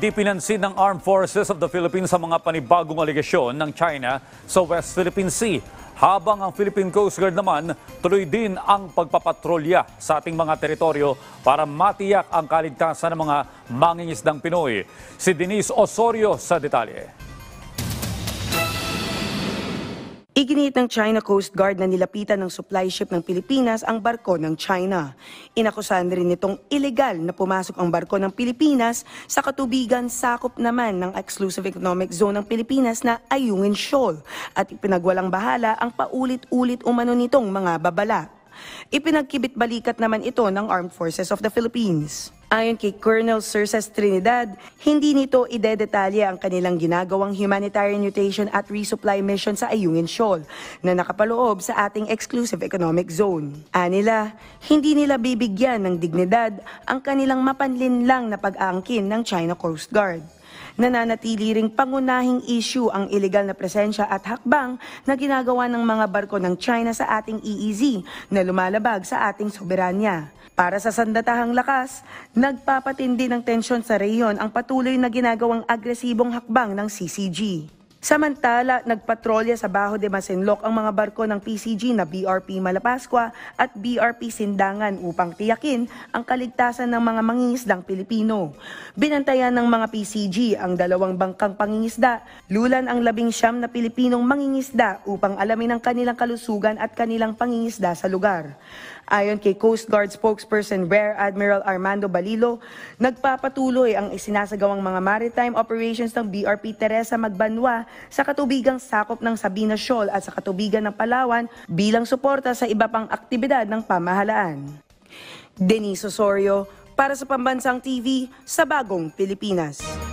Hindi pinansin ng Armed Forces of the Philippines sa mga panibagong aligasyon ng China sa West Philippine Sea. Habang ang Philippine Coast Guard naman, tuloy din ang pagpapatrolya sa ating mga teritoryo para matiyak ang kaligtasan ng mga mangingisdang Pinoy. Si Denise Osorio sa detalye. Iginiit ng China Coast Guard na nilapitan ng supply ship ng Pilipinas ang barko ng China. Inakusahan rin nitong ilegal na pumasok ang barko ng Pilipinas sa katubigan sakop naman ng Exclusive Economic Zone ng Pilipinas na Ayungin Shoal at ipinagwalang bahala ang paulit-ulit umano nitong mga babala. Ipinagkibit-balikat naman ito ng Armed Forces of the Philippines. Ayon kay Colonel Cerces Trinidad, hindi nito idedetalye ang kanilang ginagawang humanitarian nutation at resupply mission sa Ayungin Shoal na nakapaloob sa ating Exclusive Economic Zone. Anila, hindi nila bibigyan ng dignidad ang kanilang mapanlinlang na pag-aangkin ng China Coast Guard. Nananatili ring pangunahing issue ang iligal na presensya at hakbang na ginagawa ng mga barko ng China sa ating EEZ na lumalabag sa ating soberanya. Para sa sandatahang lakas, nagpapatindi ng tensyon sa rehiyon ang patuloy na ginagawang agresibong hakbang ng CCG. Samantala, nagpatrolya sa Bajo de Masinloc ang mga barko ng PCG na BRP Malapascua at BRP Sindangan upang tiyakin ang kaligtasan ng mga mangingisdang Pilipino. Binantayan ng mga PCG ang dalawang bangkang pangingisda, lulan ang 19 na Pilipinong mangingisda upang alamin ang kanilang kalusugan at kanilang pangingisda sa lugar. Ayon kay Coast Guard spokesperson Rear Admiral Armando Balilo, nagpapatuloy ang isinasagawang mga maritime operations ng BRP Teresa Magbanwa sa katubigang sakop ng Sabina Shoal at sa katubigan ng Palawan bilang suporta sa iba pang aktibidad ng pamahalaan. Denise Osorio para sa Pambansang TV sa Bagong Pilipinas.